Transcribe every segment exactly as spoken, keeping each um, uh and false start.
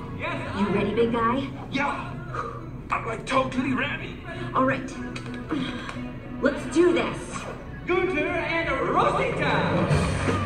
Yes. You ready, big guy? Yeah. I'm like totally ready. All right. Let's do this. Gunter and Rosita.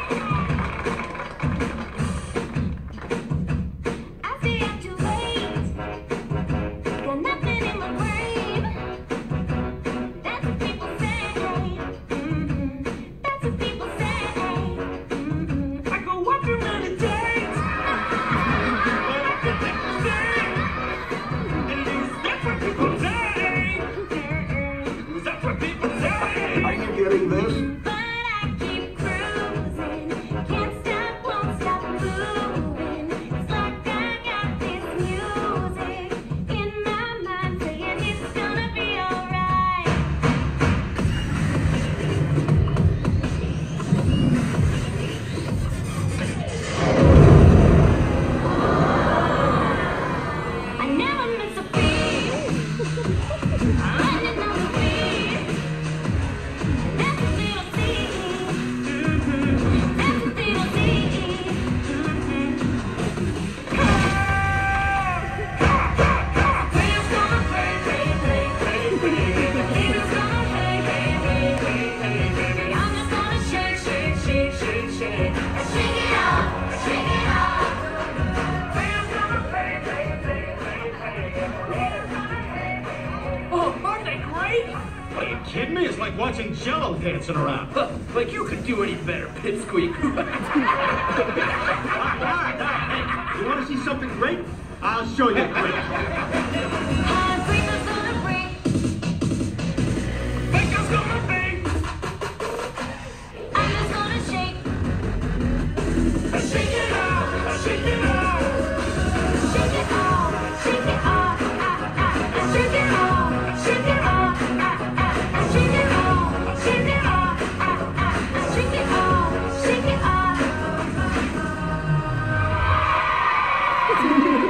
Kidding me? It's like watching Jello dancing around. Huh, like you could do any better, Pipsqueak. All right, all right, all right. Hey, you want to see something great? I'll show you great.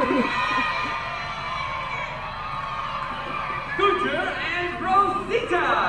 Gunter and Rosita.